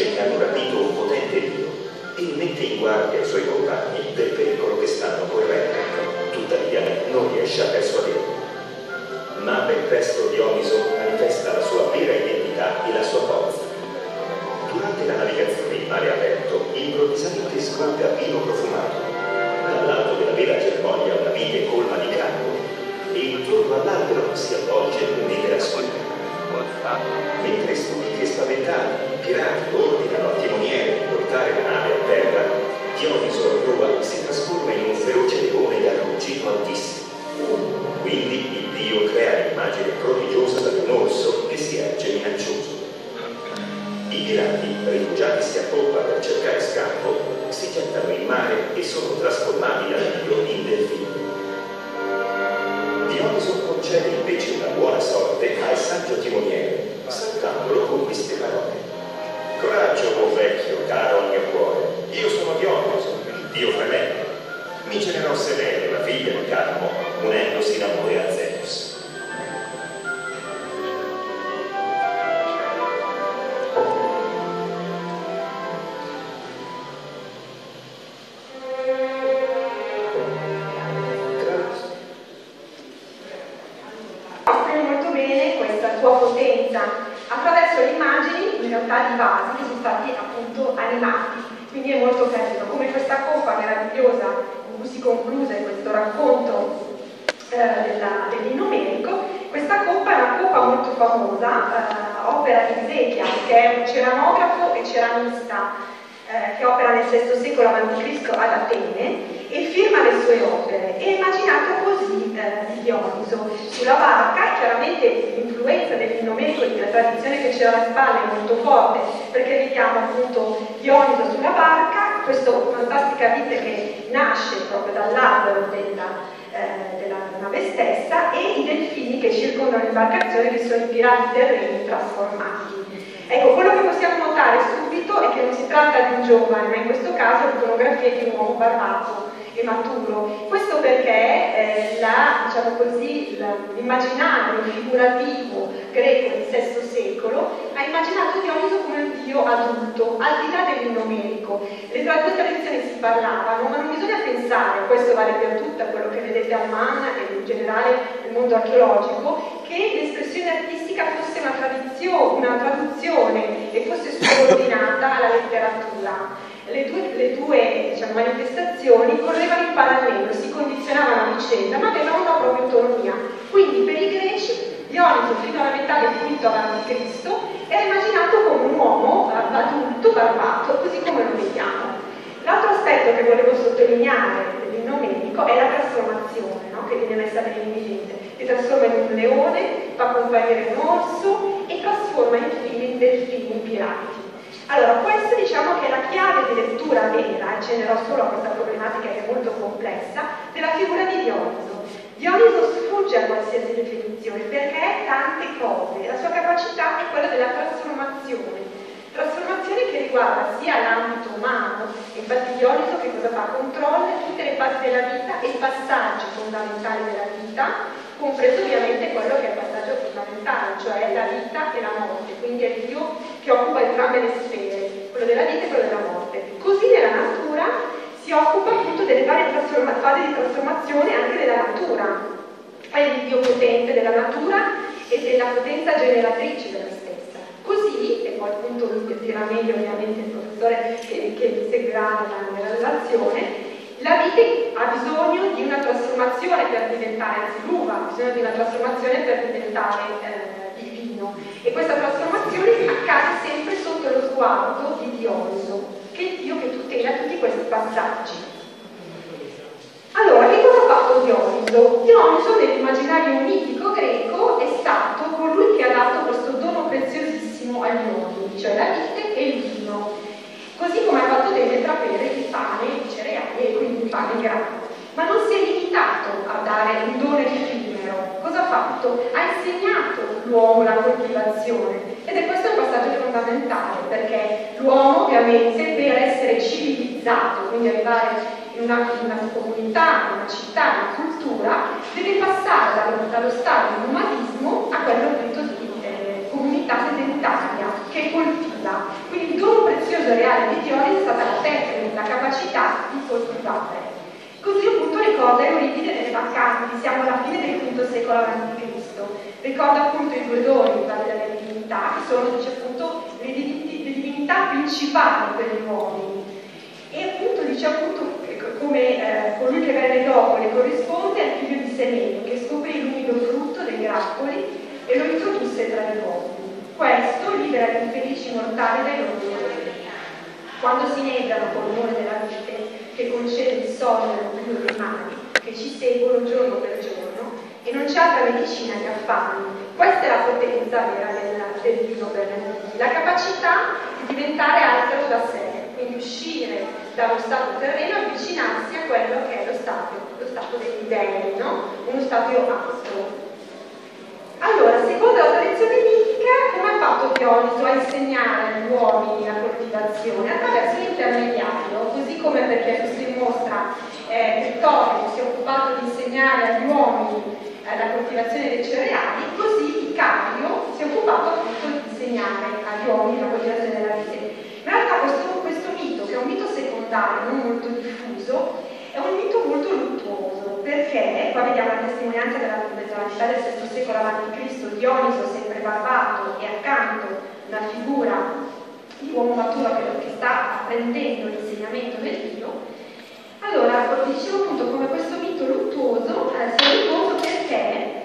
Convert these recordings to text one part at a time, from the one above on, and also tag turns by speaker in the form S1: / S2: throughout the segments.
S1: che hanno rapito un potente dio e mette in guardia i suoi compagni del pericolo che stanno correndo. Tuttavia non riesce a persuaderli. Ma ben presto Dioniso manifesta la sua vera identità e la sua forza. Durante la navigazione in mare aperto, improvvisamente scorga vino profumato. Dall'alto della vela germoglia una vite colma di cranio e intorno all'albero si avvolge un'edera scura. Mentre stupiti e spaventati i pirati ordinano al timoniere di portare la nave a terra, Dioniso a prua si trasforma in un feroce leone dal ruggito altissimo. Quindi il dio crea l'immagine prodigiosa di un orso che si erge minaccioso. I pirati, rifugiatisi a poppa per cercare scampo, si gettano in mare e sono trasformati dal dio in delfini. Dioniso concede invece una buona sorte al saggio timoniere, salutandolo con queste parole. Coraggio, buon vecchio, caro al mio cuore, io sono Dioniso, il dio fremente. Mi generò Selene, la figlia di Cadmo, unendosi in amore a Zeus.
S2: Attraverso le immagini in realtà di vasi che sono stati appunto animati, quindi è molto carino come questa coppa meravigliosa in cui si concluse questo racconto dell'inno merico. Questa coppa è una coppa molto famosa, opera di Ezechiel, che è un ceramografo e ceramista che opera nel VI secolo a.C. ad Atene e firma le sue opere. È immaginato così di Dioniso sulla barca. Chiaramente l'influenza dell'inno merico della tradizione che c'era alle spalle è molto forte, perché vediamo appunto Dioniso sulla barca, questa fantastica vite che nasce proprio dall'albero della nave stessa, e i delfini che circondano l'imbarcazione, che sono i pirati terreni trasformati. Ecco, quello che possiamo notare subito è che non si tratta di un giovane, ma in questo caso l'iconografia è di un uomo barbato e maturo. Questo perché diciamo così, l'immaginario figurativo greco del VI secolo ha immaginato Dioniso come un dio adulto, al di là dell'inno merico. Le due tradizioni si parlavano, ma non bisogna pensare, questo vale per tutto quello che vedete al MAN e in generale nel mondo archeologico, che l'espressione artistica fosse una traduzione e fosse subordinata alla letteratura. Le due diciamo, manifestazioni correvano in parallelo, si condizionavano a vicenda, ma avevano una propria autonomia. Quindi per i greci Dioniso, fino alla metà del V a.C., era immaginato come un uomo adulto, barbato, così come lo vediamo. L'altro aspetto che volevo sottolineare dell'inno merico è la trasformazione, no? Che viene messa bene in evidenza. Si trasforma in un leone, fa comparire un orso e trasforma infine in delfini, in pirati. Allora, questa diciamo che è la chiave di lettura vera, e cenerò solo a questa problematica che è molto complessa, della figura di Dioniso. Dioniso sfugge a qualsiasi definizione perché è tante cose, la sua capacità è quella della trasformazione che riguarda sia l'ambito umano, infatti Dioniso che cosa fa? Controlla tutte le fasi della vita e i passaggi fondamentali della vita, compreso ovviamente quello che è il passaggio fondamentale, cioè la vita e la morte, quindi è il Dio che occupa entrambe le sfere, quello della vita e quello della morte. Così nella natura si occupa appunto delle varie fasi di trasformazione anche della natura, è il Dio potente della natura e della potenza generatrice della stessa. Così, e poi appunto dirà meglio ovviamente il professore che mi seguirà nella relazione, la vite ha bisogno di una trasformazione per diventare, anzi l'uva ha bisogno di una trasformazione per diventare divino, e questa trasformazione accade sempre sotto lo sguardo di Dioniso, che è il Dio che tutela tutti questi passaggi. Allora, che cosa ha fatto Dioniso? Dioniso nell'immaginario mitico greco è stato colui che ha dato questo dono preziosissimo agli uomini, cioè la vite e il vino, così come ha fatto delle trapere di pane, di cereali e quindi di pane grano. Ma non si è limitato a dare un dono effimero. Cosa ha fatto? Ha insegnato l'uomo la coltivazione, ed è questo un passaggio fondamentale, perché l'uomo ovviamente per essere civilizzato, quindi arrivare in una comunità, in una città, in una cultura, deve passare dallo stato di nomadismo a quello appunto di comunità sedentaria che coltiva. Quindi il dono ricorda Euripide nelle Baccanti, siamo alla fine del V secolo a.C. Ricorda appunto i due doni della divinità, che sono, dice appunto, le divinità principali per gli uomini. E appunto dice appunto come colui che venne dopo le corrisponde al figlio di Semele, che scoprì l'umido frutto dei grappoli e lo introdusse tra gli uomini. Questo libera gli infelici mortali dai loro dolori. Quando si negano con l'onore della vite, che concede il sonno e l'oblio dei mali, che ci seguono giorno per giorno, e non c'è altra medicina che affanni. Questa è la potenza vera del vino Bernardini, la capacità di diventare altro da sé, quindi uscire dallo stato terreno e avvicinarsi a quello che è lo stato degli dei, no? Uno stato astro. Allora, secondo la tradizione mitica, come ha fatto Dioniso a insegnare agli uomini la coltivazione? Attraverso l'intermediario, così come perché questo dimostra Vittorio si è occupato di insegnare agli uomini la coltivazione dei cereali, così Icario si è occupato appunto di insegnare agli uomini la coltivazione della vite. In realtà questo mito, che è un mito secondario, non molto diffuso, è un mito molto luttuoso, perché, qua vediamo la testimonianza della medievalità del VI secolo a.C., Dioniso sempre barbato e accanto una figura di uomo maturo che sta apprendendo l'insegnamento del Dio. Allora, dicevo appunto come questo mito luttuoso sia luttuoso perché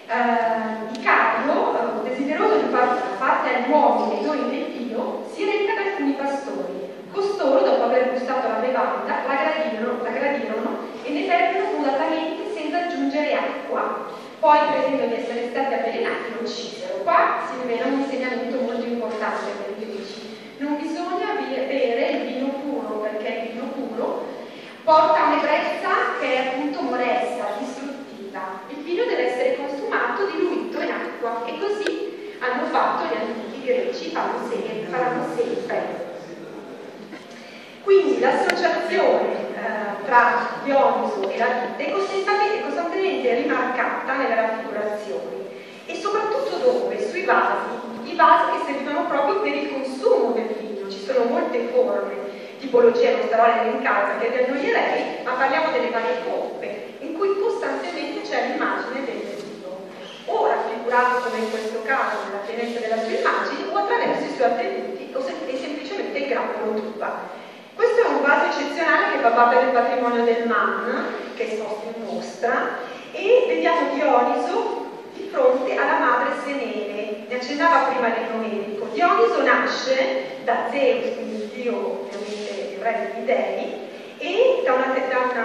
S2: Icario, desideroso di far parte agli uomini dei doni del Dio, si reca da alcuni pastori. Costoro, dopo aver gustato la bevanda, la gradirono e ne bevono volatamente senza aggiungere acqua. Poi, credendo di essere stati avvelenati, lo uccisero. Qua si rivela un insegnamento molto importante per i greci. Non bisogna bere il vino puro, perché il vino puro porta a un'ebbrezza che è appunto molesta, distruttiva. Il vino deve essere consumato diluito in acqua e così hanno fatto gli antichi greci, faranno sempre. Quindi l'associazione tra Dioniso e la vite è costantemente rimarcata nelle raffigurazioni e soprattutto dove? Sui vasi, i vasi che servivano proprio per il consumo del vino. Ci sono molte forme, tipologie, non starò a elencare perché vi annoierei, ma parliamo delle varie coppe in cui costantemente c'è l'immagine del vino, o raffigurato come in questo caso nella pienezza della sua immagine o attraverso i suoi attributi o semplicemente il grappolo d'uva. Questo è un vaso eccezionale che fa parte del patrimonio del Man, che è esposto in mostra, e vediamo Dioniso di fronte alla madre Semele. Ne accennava prima l'Enomedico. Dioniso nasce da Zeus, quindi il dio ovviamente il re degli dei, e da una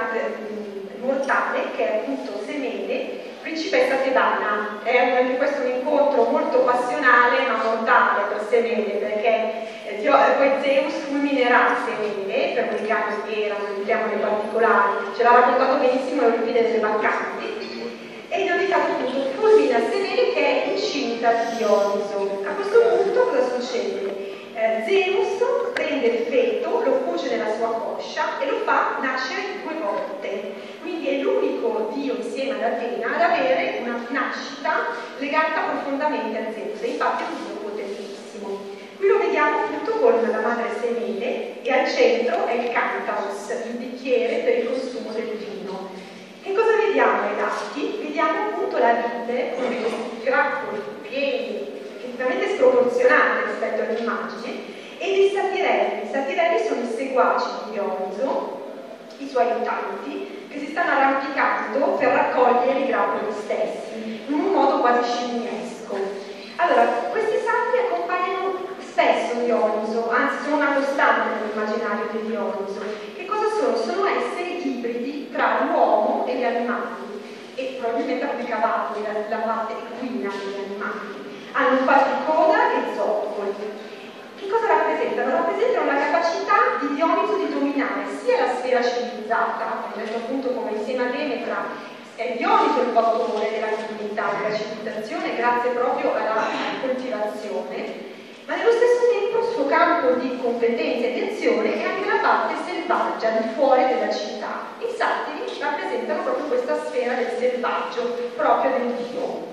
S2: mortale che è appunto Semele, principessa tebana. È anche questo un incontro molto passionale ma mortale per Semele, perché poi Zeus fulminerà Semele, per quei casi che erano, entriamo nei particolari, ce l'ha raccontato benissimo Euripide delle Baccanti, e in ogni caso appunto fulmina Semele che è incinta di Dioniso. A questo punto cosa succede? Zeus prende il feto, lo cuce nella sua coscia e lo fa nascere 2 volte. Quindi è l'unico dio insieme ad Atena ad avere una nascita legata profondamente a Zeus, e infatti è un dio potentissimo. Qui lo vediamo appunto con la madre Semele e al centro è il Cantaros, il bicchiere per il consumo del vino. Che cosa vediamo ai lati? Vediamo appunto la vite con questi grappoli pieni, veramente sproporzionate rispetto all'immagine, e dei satirelli. I satirelli sono i seguaci di Dioniso, i suoi aiutanti, che si stanno arrampicando per raccogliere i grappoli stessi, in un modo quasi scimmiesco. Allora, questi sacri accompagnano spesso Dioniso, anzi sono una costante nell'immaginario di Dioniso. Che cosa sono? Sono esseri ibridi tra l'uomo e gli animali, e probabilmente anche i cavalli, la parte equina degli animali. Hanno infatti coda e zoccoli. Che cosa rappresentano? Rappresentano la capacità di Dioniso di dominare sia la sfera civilizzata, ho detto appunto come insieme a Demetra è Dioniso il fautore della comunità, della civilizzazione, grazie proprio alla coltivazione, ma nello stesso tempo il suo campo di competenza e di azione è anche la parte selvaggia, di fuori della città. I satiri rappresentano proprio questa sfera del selvaggio, proprio del dio.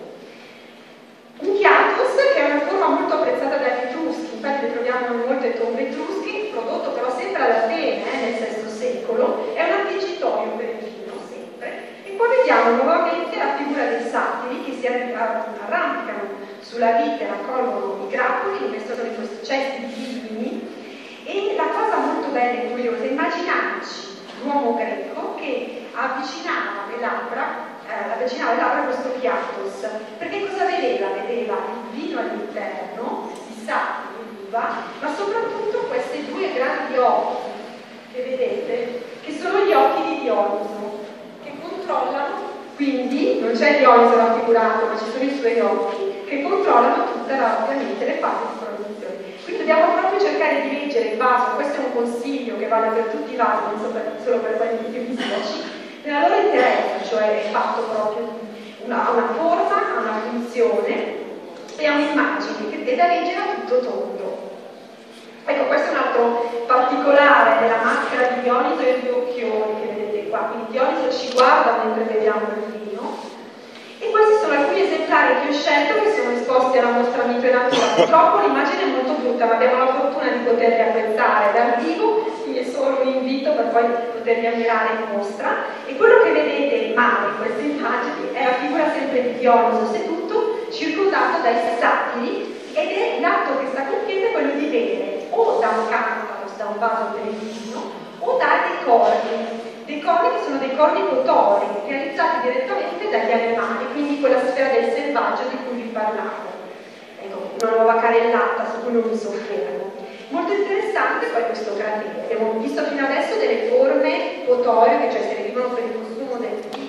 S2: Un chiatos, che è una forma molto apprezzata dagli Etruschi, infatti le troviamo in molte tombe etrusche, prodotto però sempre ad Atene nel VI secolo, è un avvincitorio per il vino sempre, satiri che si arrampicano sulla vite, raccolgono i grappoli, li mettono in questi cesti di vini. E la cosa molto bella e curiosa, immaginarci l'uomo greco che avvicinava le labbra a questo piattos, perché cosa vedeva? Vedeva il vino all'interno, i satiri, l'uva, ma soprattutto questi due grandi occhi che vedete, che sono gli occhi di Dioniso, che controllano, quindi non c'è Dioniso raffigurato, ma ci sono i suoi occhi, che controllano ovviamente le fasi di produzione. Quindi dobbiamo proprio cercare di leggere il vaso, questo è un consiglio che vale per tutti i vasi, non solo per quelli più visici, nella loro interezza, cioè è fatto proprio ha una forma, ha una funzione e ha un'immagine che è da leggere a tutto tondo. Ecco, questo è un altro particolare della maschera di Dioniso e i due occhioni che vedete qua. Quindi Dioniso ci guarda mentre beviamo il vino. E questi sono alcuni esemplari che ho scelto che sono esposti alla mostra Mito e Natura. Purtroppo l'immagine è molto brutta, ma abbiamo la fortuna di poterli apprezzare dal vivo, quindi è solo un invito per poi poterli ammirare in mostra. E quello che vedete in mano in queste immagini è la figura sempre di Dioniso seduto, circondato dai satiri, ed è l'atto che sta compiendo è quello di bere o da un cantaros, da un vaso per il vino, o da dei corni che sono dei corni cotori, realizzati direttamente dagli animali, quindi quella sfera del selvaggio di cui vi parlavo. Ecco, una nuova carrellata su cui non mi soffermo. Molto interessante poi questo cratere. Abbiamo visto fino adesso delle forme potoriche, cioè servivano per il consumo del vino.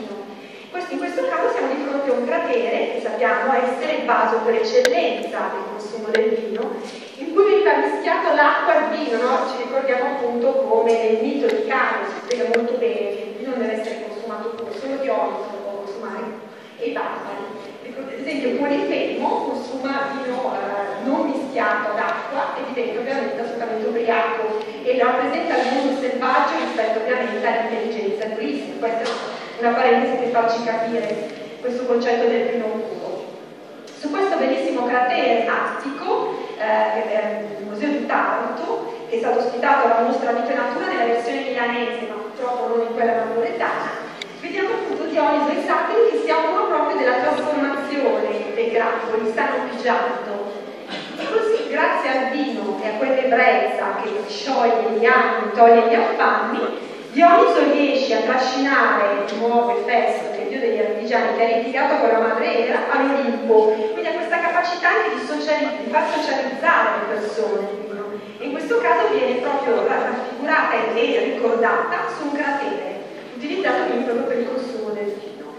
S2: In questo caso siamo di fronte a un cratere che sappiamo essere il vaso per eccellenza del consumo del vino, in cui veniva mischiato l'acqua al vino, no? Ci ricordiamo appunto come nel mito di Cano si spiega molto bene che il vino non deve essere consumato puro, solo Dioniso lo può consumare e i barbari. Ad esempio Polifemo consuma vino non mischiato ad acqua e diventa ovviamente assolutamente ubriaco e rappresenta il mondo selvaggio rispetto ovviamente all'intelligenza turistica. Questa è una parentesi per farci capire questo concetto del vino puro. Su questo bellissimo cratere attico, che è il Museo di Taranto, che è stato ospitato alla mostra Mito e Natura nella versione milanese, ma purtroppo non in quella napoletana, vediamo appunto Dioniso e i satiri che si occupano proprio della trasformazione dei grappoli, stanno pigiando. E così, grazie al vino e a quell'ebbrezza che scioglie gli anni, toglie gli affanni, Dioniso riesce a trascinare nuove feste che il dio degli artigiani, che ha litigato con la madre Era, all'Olimpo. Quindi ha questa capacità anche di far socializzare le persone. E in questo caso viene proprio raffigurata e ricordata su un cratere, utilizzato quindi proprio per il consumo del vino.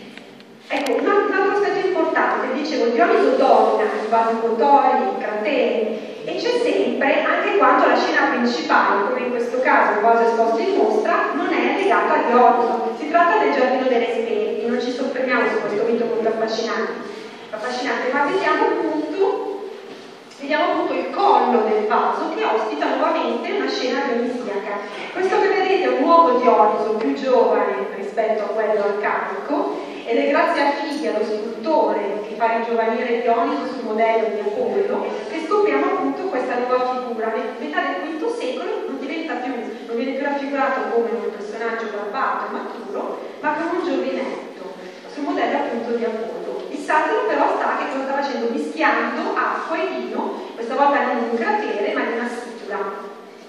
S2: Ecco, un altro aspetto importante, dicevo, Dioniso domina i vasi potori, i crateri, e c'è sempre, anche quando la scena principale, come in questo caso il vaso esposto in mostra, non è legata a Dioniso. Si tratta del giardino delle Esperti, non ci soffermiamo su questo mito molto affascinante, ma vediamo appunto il collo del vaso che ospita nuovamente una scena dionisiaca. Questo che vedete è un nuovo Dioniso più giovane rispetto a quello arcaico, ed è grazie a Fidia, lo scultore che fa ringiovanire Dioniso sul modello di Apollo, che scopriamo appunto questa nuova figura. Nel metà del V secolo non viene più raffigurato come un personaggio barbato e maturo, ma come un giovinetto, sul modello appunto di Apollo. Il satiro però che cosa sta facendo? Mischiando acqua e vino, questa volta non in un cratere, ma in una situra.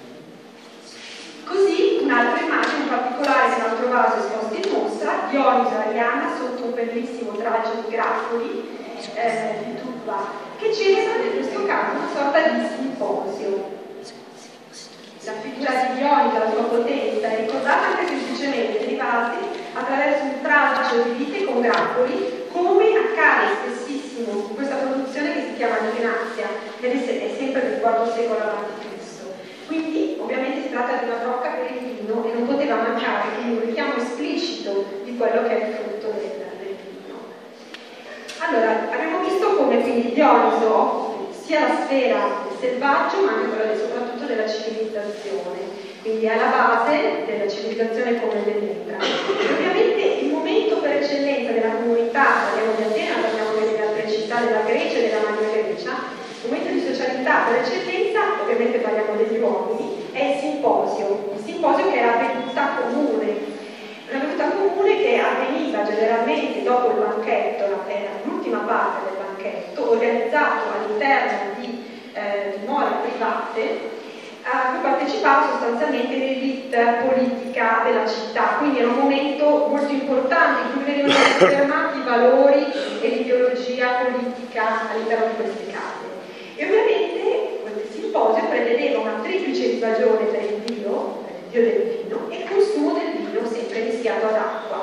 S2: Così, un'altra immagine in particolare di un altro vaso esposto in mostra, Dioniso e Arianna sotto un bellissimo traggio di grappoli di tuba, che celebrano in questo caso una sorta di simposio. La figura di Dioniso, la sua potenza, è ricordata anche semplicemente nei vasi attraverso un traggio di vite con grappoli, come accade spessissimo in questa produzione che si chiama Dinazia, ed è sempre del IV secolo a.C. Quindi ovviamente si tratta di una brocca per il vino e non poteva mancare quindi un richiamo esplicito di quello che è il frutto del vino. Allora, abbiamo visto come quindi Dioniso sia la sfera del selvaggio ma anche quella soprattutto della civilizzazione, quindi è la base della civilizzazione come dell'Etra. Ovviamente il momento per eccellenza della comunità, parliamo di Atene, parliamo delle altre città della Grecia e della Magna Grecia, il momento di socialità per eccellenza, ovviamente parliamo degli uomini, è il simposio che è la veduta comune comune che avveniva generalmente dopo il banchetto, l'ultima parte del banchetto, organizzato all'interno di dimore private, a cui partecipava sostanzialmente l'elite politica della città, quindi era un momento molto importante in cui venivano affermati i valori e l'ideologia politica all'interno di queste case. E ovviamente questo simposio prevedeva una triplice invasione per il dio del vino, e il consumo del vino sempre mischiato ad acqua.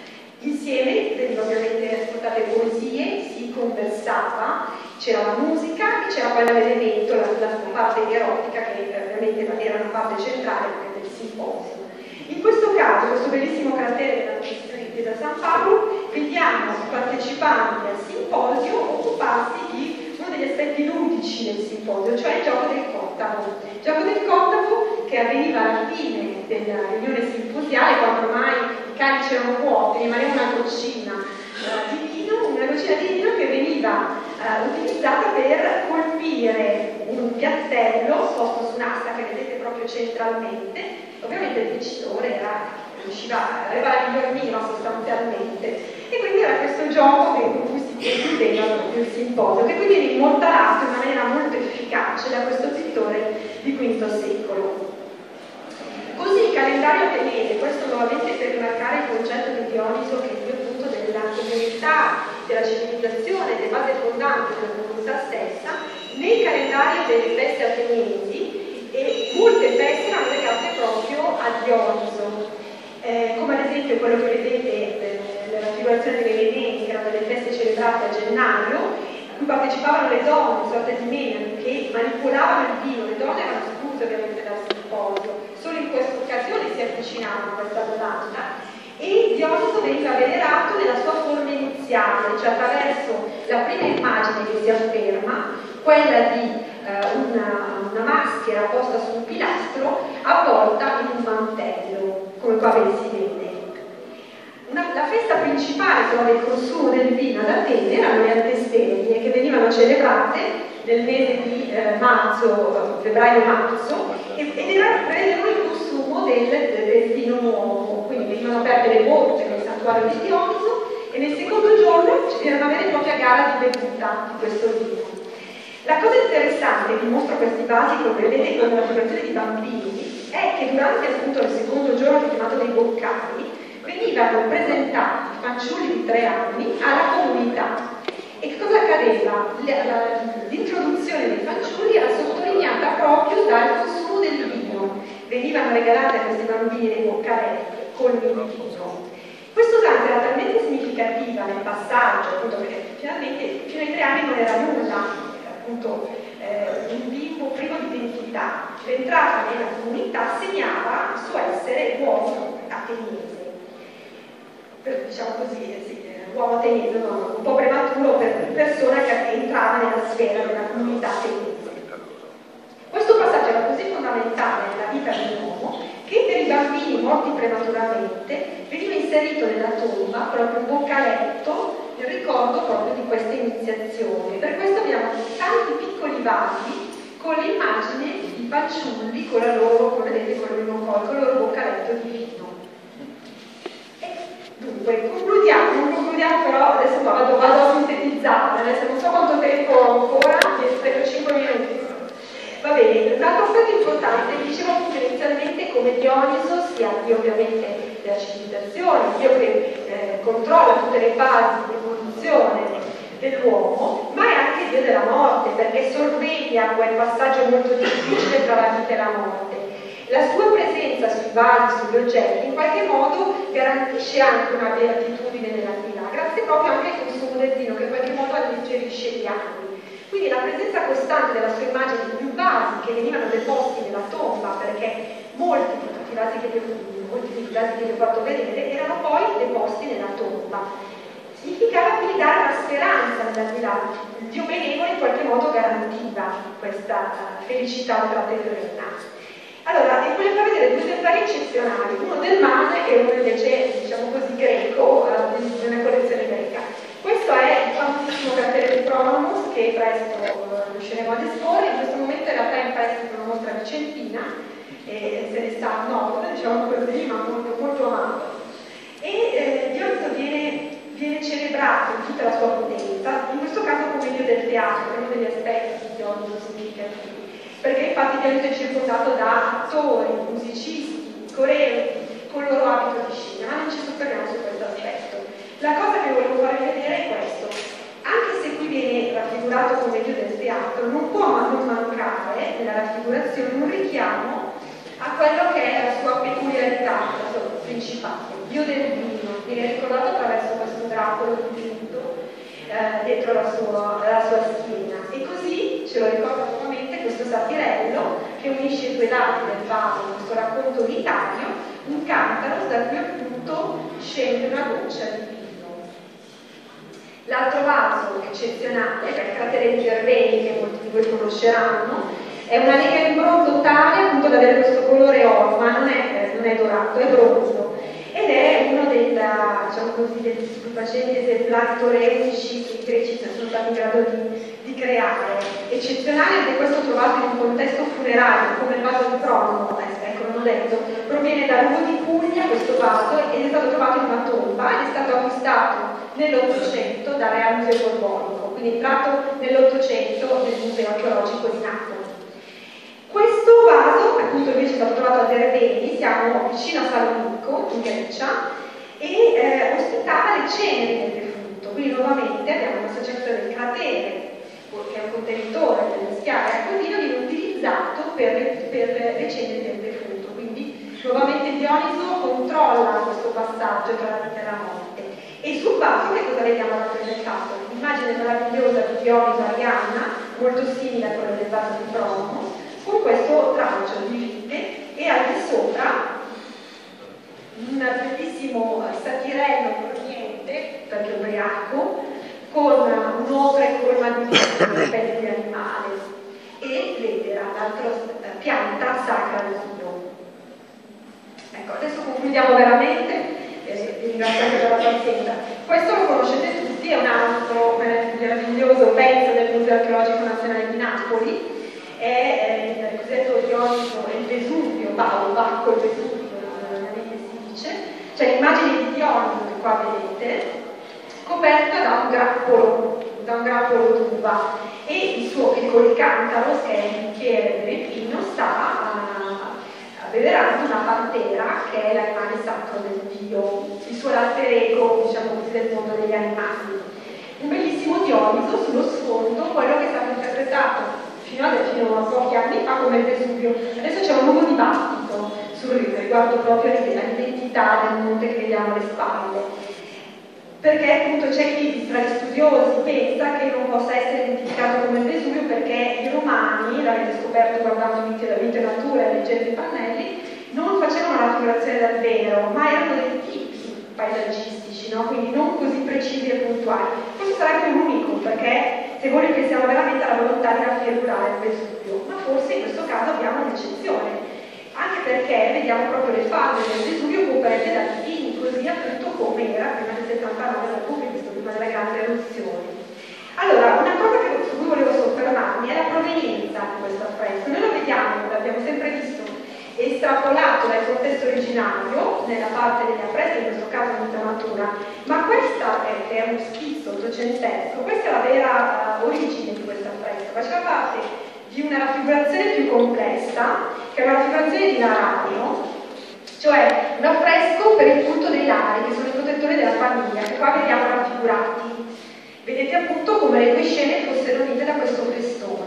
S2: Insieme venivano ovviamente ascoltate poesie, si conversava, c'era la musica e c'era poi l'elemento, la parte erotica, che ovviamente era una parte centrale del simposio. In questo caso, questo bellissimo cratere della Chiesa di San Paolo, vediamo i partecipanti al simposio occuparsi di uno degli aspetti ludici del simposio, cioè il gioco del contavo. Il gioco del contavo che avveniva alla fine della riunione simposiale, quando ormai i calici erano vuoti, rimaneva una goccina di vino che veniva utilizzata per colpire un piattello posto su un'asta che vedete proprio centralmente. Ovviamente il vincitore aveva la miglior mira sostanzialmente, e quindi era questo gioco con cui si concludeva il simposio, che quindi è immortalato in maniera molto efficace da questo pittore di V secolo. Così il calendario ateniese, questo nuovamente per rimarcare il concetto di Dioniso, che è il punto della comunità, della civilizzazione, delle basi fondanti della comunità stessa, nel calendario delle feste ateniesi, e molte feste erano legate proprio a Dioniso, come ad esempio quello che vedete nella raffigurazione delle Meneni, che erano delle feste celebrate a gennaio, a cui partecipavano le donne, sorte di Meneni, che manipolavano il vino. Le donne erano escluse ovviamente dal simposio, solo in questa occasione si avvicinavano a questa domanda, e Dioniso veniva venerato nella sua forma iniziale, cioè attraverso la prima immagine che si afferma, quella di una maschera posta su un pilastro avvolta in un mantello, come qua si vede. La festa principale del consumo del vino ad Atene erano le Antesterie, che venivano celebrate nel mese di febbraio-marzo, ed prevedevano il consumo del vino nuovo, quindi venivano aperte le botte nel santuario di Dioniso, e nel secondo giorno c'era una vera e propria gara di bevuta di questo vino. La cosa interessante che mostra questi vasi, come vedete con la figurazione di bambini, è che durante appunto il secondo giorno, chiamato dei boccali, venivano presentati fanciulli di 3 anni alla comunità. E che cosa accadeva? L'introduzione dei fanciulli era sottolineata proprio dal consumo del vino. Venivano regalate a questi bambini dei boccaletti con il vino. Questa usanza era talmente significativa nel passaggio, appunto, perché finalmente fino ai 3 anni non era nulla. Appunto, un bimbo privo di identità, l'entrata nella comunità segnava il suo essere uomo ateniese, diciamo così, sì, uomo ateniese, no? Un po' prematuro per persona che entrava nella sfera della comunità ateniese. Questo passaggio era così fondamentale nella vita dell'uomo che per i bambini morti prematuramente veniva inserito nella tomba proprio un boccaletto in ricordo proprio di questa iniziazione. Per questo abbiamo tanti piccoli vasi con le immagini di fanciulli con la loro, come vedete, con il loro boccaletto di vino. E dunque, non concludiamo però, adesso vado a sintetizzare, adesso non so quanto tempo ho ancora, per 5 minuti. Va bene, un altro aspetto importante, dicevo appunto inizialmente come Dioniso sia Dio ovviamente della civilizzazione, Dio che controlla tutte le fasi di evoluzione dell'uomo, ma è anche Dio della morte, perché sorveglia quel passaggio molto difficile tra la vita e la morte. La sua presenza sui vasi, sugli oggetti, in qualche modo garantisce anche una beatitudine nell'aldilà, grazie proprio anche al consumo del vino, che in qualche modo alleggerisce gli animi. Quindi la presenza costante della sua immagine in più vasi che venivano deposti nella tomba, perché molti di tutti i vasi che vi ho fatto vedere erano poi deposti nella tomba. Significava quindi dare una speranza nell'aldilà. Il Dio benevolo in qualche modo garantiva questa felicità ultraterrena. Allora, e voglio far vedere 2 esemplari eccezionali, uno del mare e uno invece, diciamo così, greco, di una collezione greca. Questo è il famosissimo cratere di Pronomos, che presto riusciremo ad esporre. In questo momento in realtà è in prestito una mostra vicentina, e se ne sta noto, diciamo così, ma molto, molto amato. E rappresentato in tutta la sua potenza, in questo caso come dio del teatro, che è uno degli aspetti di Dioniso significativi, perché infatti Dioniso è circondato da attori, musicisti, coreografi, con il loro abito di scena, ma non ci soffermiamo su questo aspetto. La cosa che volevo farvi vedere è questo: anche se qui viene raffigurato come dio del teatro, non può non mancare nella raffigurazione un richiamo a quello che è la sua peculiarità, la sua principale, dio del vino, viene ricordato attraverso questo grappolo dipinto dentro la sua schiena, e così ce lo ricorda nuovamente questo satirello che unisce i due lati del vaso in questo racconto unitario, un cantaro da cui appunto scende una goccia di vino. L'altro vaso eccezionale, che è il cratere di Gerveni, che molti di voi conosceranno, è una lega in bronzo tale appunto da avere questo colore oro, ma non è dorato, è bronzo, ed è uno degli stupefacenti esemplari toreutici che i greci sono stati in grado di creare. Eccezionale perché questo trovato in un contesto funerario, come il vaso di Pronomo, ecco, non ho detto, proviene da Lugo di Puglia questo vaso, ed è stato trovato in una tomba ed è stato acquistato nell'Ottocento dal Real Museo Borbonico, quindi entrato nell'Ottocento nel Museo Archeologico di Napoli. Questo vaso, appunto, invece è stato trovato a Derveni, siamo vicino a Salonico, in Grecia, e ospitava le ceneri del defunto. Quindi nuovamente abbiamo una saggezza del cratere, che è un contenitore per mischiare acqua e vino, viene utilizzato per le ceneri del defunto. Quindi nuovamente Dioniso controlla questo passaggio tra la vita e la morte. E sul vaso che cosa vediamo rappresentato? L'immagine meravigliosa di Dioniso Arianna, molto simile a quella del vaso di Pronomo, con questo tralcio di vite, e al di sopra un bellissimo satirello proveniente, perché ubriaco, con un'opera colma di pelle di animale e l'edera, l'altra pianta sacra del Dio. Ecco, adesso concludiamo veramente, vi ringrazio anche per la pazienza. Questo lo conoscete tutti, è un altro meraviglioso pezzo del Museo Archeologico Nazionale di Napoli, è il cosiddetto Dioniso e il Vesuvio, Bacco e Vesuvio, si dice, c'è l'immagine di Dioniso che qua vedete, coperta da un grappolo d'uva, e il suo piccolo cantaro, che è il bicchiere del pino, sta abbeverando una pantera, che è l'animale sacro del Dio, il suo alter ego, diciamo così, del mondo degli animali. Un bellissimo Dioniso, sullo sfondo quello che è stato interpretato fino a pochi anni fa come il Vesuvio. Adesso c'è un nuovo dibattito riguardo proprio all'identità del monte che vediamo alle spalle, perché appunto c'è chi tra gli studiosi pensa che non possa essere identificato come il Vesuvio perché i romani, l'avete scoperto guardando Vite e Natura e leggendo i pannelli, non facevano la raffigurazione dal vero, ma erano dei tipi paesaggistici, no? Quindi non così precisi e puntuali. Questo sarebbe un unico, perché se voi pensiamo veramente alla volontà di raffigurare il Vesuvio, ma forse in questo caso abbiamo un'eccezione, anche perché vediamo proprio le falde del Vesuvio coperte da pini, così appunto come era prima del 79 dopo Cristo, prima della grande eruzione. Allora, una cosa su cui volevo soffermarmi è la provenienza di questo affresco. Noi lo vediamo, l'abbiamo sempre visto, estrapolato dal contesto originario, nella parte degli affreschi, in questo caso un'intonatura, ma questa che è uno schizzo ottocentesco, questa è la vera origine di questo affresco, faceva parte di una raffigurazione più complessa, che è una raffigurazione di Laranio, cioè un affresco per il culto dei lari, che sono i protettori della famiglia, che qua vediamo raffigurati. Vedete appunto come le due scene fossero unite da questo festone.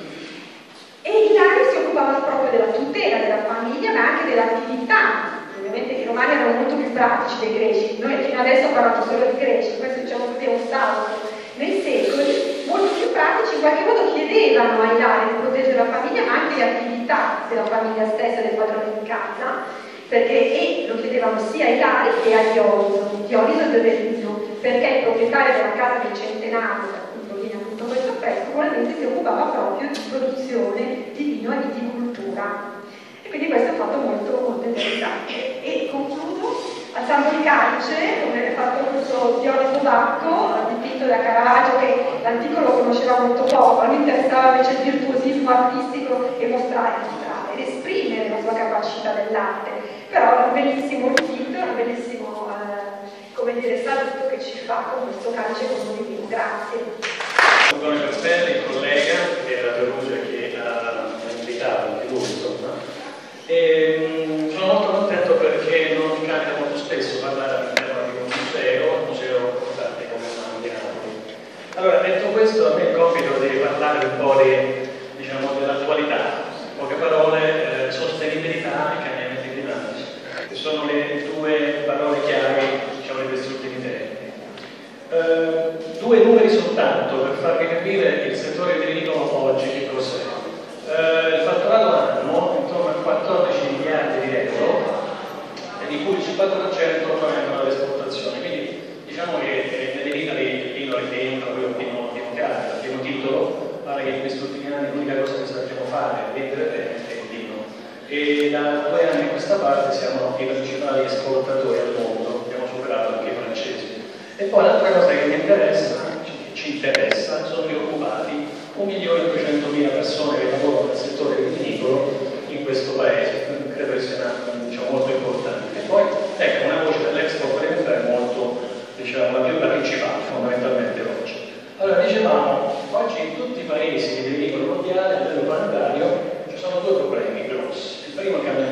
S2: E i lari si occupavano proprio della tutela della famiglia, ma anche dell'attività. Ovviamente i romani erano molto più pratici dei greci. Noi fino adesso ho parlato solo di greci, questo diciamo così è un salto. Nei secoli, molto più pratici, in qualche modo chiedevano ai lari di proteggere la famiglia, ma anche le attività della famiglia stessa e del padrone di casa, perché lo chiedevano sia ai lari che a Dioniso Derveni, perché il proprietario della casa del centenario, da cui proviene appunto questo affresco, probabilmente si occupava proprio di produzione di vino e di viticoltura. E quindi questo è un fatto molto, molto interessante. E concludo alzando il calce, come ha fatto questo Dioniso Bacco, dipinto da Caravaggio, che l'antico lo conosceva molto poco, a lui interessava invece il virtuosismo artistico e mostrare ed esprimere la sua capacità dell'arte. Però è un bellissimo dipinto, un bellissimo come dire, saluto che ci fa con questo calice condiviso. Grazie.
S3: Antonio Castelli, il collega della Perugia che ha invitato anche lui, insomma. E sono molto contento perché non mi capita molto spesso parlare all'interno di un museo importante come quello di Napoli. Allora, detto questo, a me il compito di parlare un po' diciamo, dell'attualità, in poche parole, sostenibilità e cambiamenti climatici, che sono le due parole chiave, diciamo, di questi ultimi tempi. Due numeri soltanto per farvi capire il settore viticolo oggi che cos'è. Il fatturato annuo intorno a 14 miliardi di euro, e di cui il 50% provengono dall'esportazione. Quindi diciamo che nelle vita il vino rientra poi al primo titolo, pare che in questi ultimi anni l'unica cosa che sappiamo fare è vendere bene è il vino. E da 2 anni a questa parte siamo i principali esportatori al mondo, abbiamo superato anche i francesi. E poi l'altra cosa che mi interessa, ci interessa, sono gli occupati, 1.200.000 persone che lavorano nel settore viticolo in questo paese, quindi credo che sia diciamo, molto importante. E poi, ecco, una voce dell'Expo è molto, diciamo, la principale fondamentalmente oggi. Allora, dicevamo, oggi in tutti i paesi di viticolo mondiale, a livello planetario, ci sono 2 problemi grossi. Il primo è il